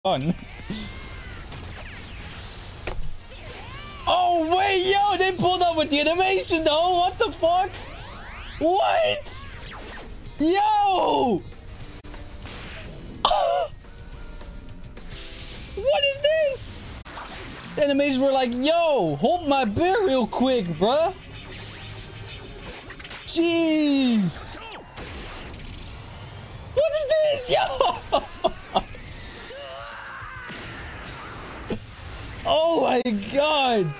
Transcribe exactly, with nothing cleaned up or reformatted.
on. Oh, wait, yo, they pulled up with the animation, though. What the fuck? What? Yo! What is this? The animations were like, yo, hold my beer real quick, bruh. Jeez. What is this? Yo! Oh my god.